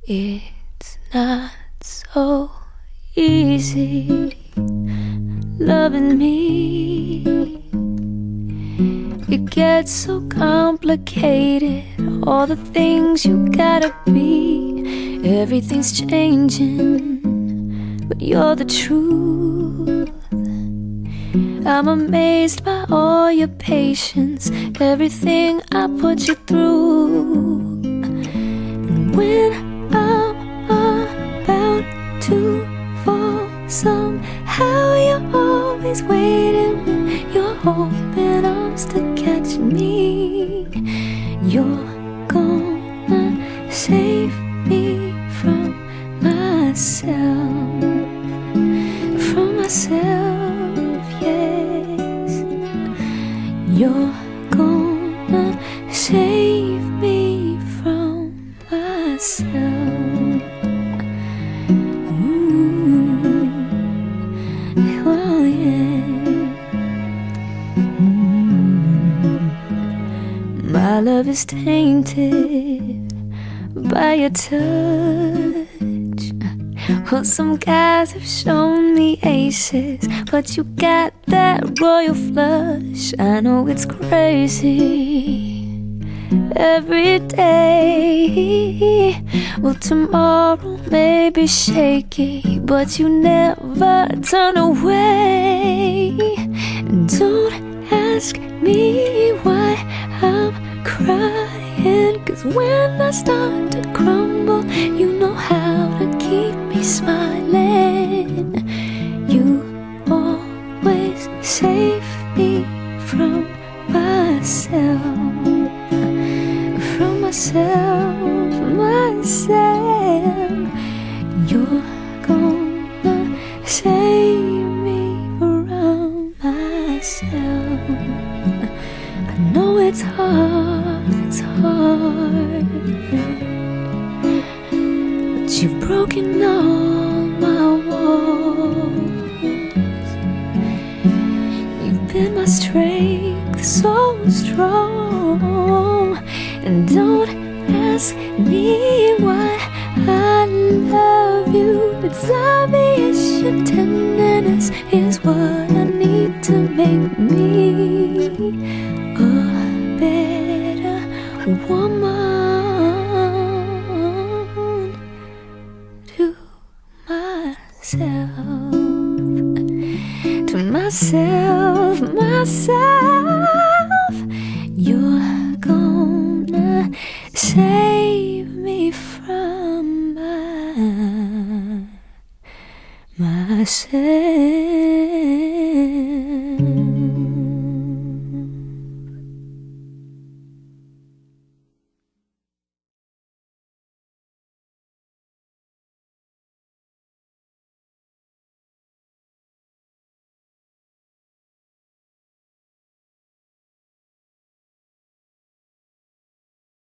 It's not so easy loving me. It gets so complicated, all the things you gotta be. Everything's changing, but you're the truth. I'm amazed by all your patience, everything I put you through. And when I'm about to fall, somehow you're always waiting with your open arms to catch me. You're gonna save me from myself, yes. You're gonna save me from myself. Ooh, oh yeah. My love is tainted by your touch. Well, some guys have shown me aces, but you got that royal flush. I know it's crazy every day. Well, tomorrow may be shaky, but you never turn away. And don't ask me why I'm crying, 'cause when I start to crumble, you know how to keep me smiling. You always save me from myself, from myself, myself. You're gonna save me from myself. I know it's hard, but you've broken all my walls. You've been my strength, so strong. And don't ask me why I love you. It's obvious your tenderness is what I need to make me a better woman to myself, myself. You're gonna save me from myself.